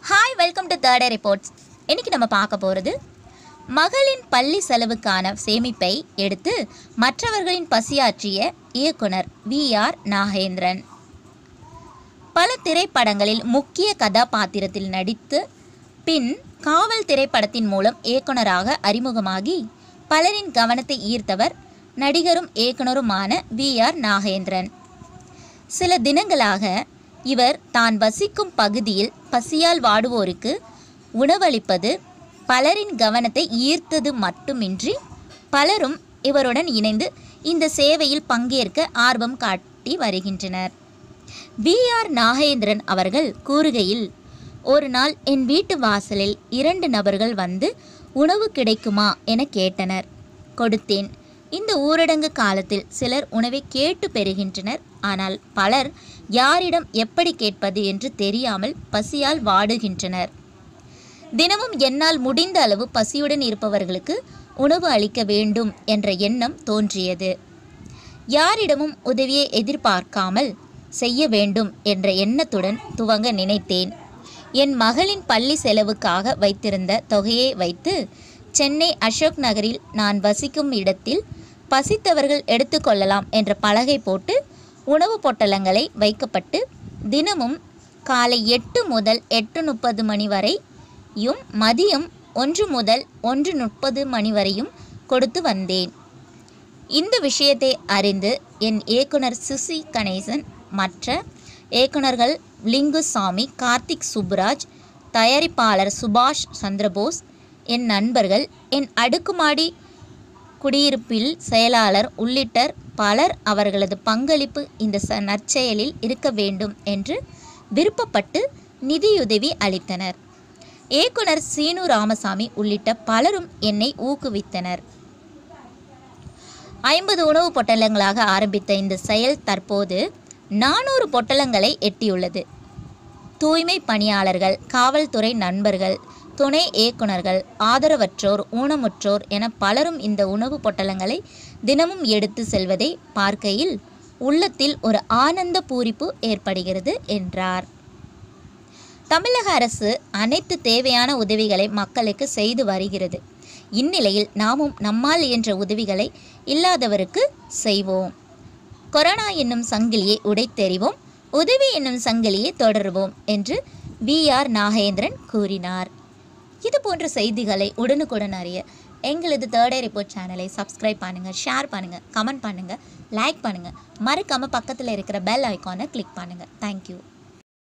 Hi, welcome to third day reports. இன்றைக்கி நம்ம பார்க்க போகிறது மகளின் பள்ளி செலவுக்கான சேமிப்பை எடுத்து மற்றவர்களின் பசியாற்றிய இயக்குனர் வி.ஆர். நாகேந்திரன். பல திரைப்படங்களில் முக்கிய கதாபாத்திரத்தில் நடித்து பின் காவல் திரைப்படத்தின் மூலம் இயக்குனராக அறிமுகமாகி பலரின் கவனத்தை ஈர்த்தவர் நடிகரும் இயக்குனருமான வி.ஆர். நாகேந்திரன். சில தினங்களாக இவர் தான் வசிக்கும் பகுதியில் பசியால் வாடுவோருக்கு உணவளிப்பது பலரின் கவனத்தை ஈர்த்தது மட்டுமின்றி பலரும் இவருடன் இணைந்து இந்த சேவையில் பங்கேற்க ஆர்வம் காட்டி வருகின்றனர். வி.ஆர். நாகேந்திரன் அவர்கள் கூறுகையில், ஒரு நாள் என் வீட்டு வாசலில் 2 நபர்கள் வந்து உணவு கிடைக்குமா என கேட்டனர். கொடுத்தேன். இந்த ஊரடங்கு காலத்தில் சிலர் உணவை கேட்டு பெறுகின்றனர். ஆனால் பலர் யாரிடம் எப்படி கேட்பது என்று தெரியாமல் பசியால் வாடுகின்றனர். தினமும் என்னால் முடிந்த அளவு பசியுடன் இருப்பவர்களுக்கு உணவு அளிக்க வேண்டும் என்ற எண்ணம் தோன்றியது. யாரிடமும் உதவியை எதிர்பார்க்காமல் செய்ய வேண்டும் என்ற எண்ணத்துடன் துவங்க நினைத்தேன். என் மகளின் பள்ளி செலவுக்காக வைத்திருந்த தொகையை வைத்து சென்னை அசோக் நகரில் நான் வசிக்கும் இடத்தில் பசித்தவர்கள் எடுத்துக்கொள்ளலாம் என்ற பலகை போட்டு உணவு பொட்டலங்களை வைக்கப்பட்டு தினமும் காலை 8 முதல் 8:30 மணி வரையும் மதியம் 1 முதல் 1:30 மணி வரையும் கொடுத்து வந்தேன். இந்த விஷயத்தை அறிந்து என் இயக்குனர் சுசி கணேசன், மற்ற இயக்குனர்கள் லிங்குசாமி, கார்த்திக் சுப்புராஜ், தயாரிப்பாளர் சுபாஷ் சந்திரபோஸ், என் நண்பர்கள், என் அடுக்குமாடி குடியிருப்பில் செயலாளர் உள்ளிட்ட பலர் அவர்களது பங்களிப்பு இந்த நற்செயலில் இருக்க வேண்டும் என்று விருப்பப்பட்டு நிதியுதவி அளித்தனர். இயக்குனர் சீனு ராமசாமி உள்ளிட்ட பலரும் என்னை ஊக்குவித்தனர். 50 உணவு பொட்டலங்களாக ஆரம்பித்த இந்த செயல் தற்போது 400 பொட்டலங்களை எட்டியுள்ளது. தூய்மை பணியாளர்கள், காவல்துறை நண்பர்கள், துணை இயக்குனர்கள், ஆதரவற்றோர், ஊனமுற்றோர் என பலரும் இந்த உணவு பொட்டலங்களை தினமும் எடுத்து செல்வதை பார்க்கையில் உள்ளத்தில் ஒரு ஆனந்த பூரிப்பு ஏற்படுகிறது என்றார். தமிழக அரசு அனைத்து தேவையான உதவிகளை மக்களுக்கு செய்து வருகிறது. இந்நிலையில் நாமும் நம்மால் இயன்ற உதவிகளை இல்லாதவருக்கு செய்வோம். கொரோனா என்னும் சங்கிலியை உடைத்தெறிவோம், உதவி என்னும் சங்கிலியை தொடருவோம் என்று வி.ஆர். நாகேந்திரன் கூறினார். இது போன்ற செய்திகளை உடனுக்குடன் அறிய எங்களது தேர்ட் டே ரிப்போர்ட் சேனலை சப்ஸ்கிரைப் பண்ணுங்கள், ஷேர் பண்ணுங்கள், கமெண்ட் பண்ணுங்கள், லைக் பண்ணுங்கள். மறக்காமல் பக்கத்தில் இருக்கிற பெல் ஐக்கானை கிளிக் பண்ணுங்கள். தேங்க்யூ.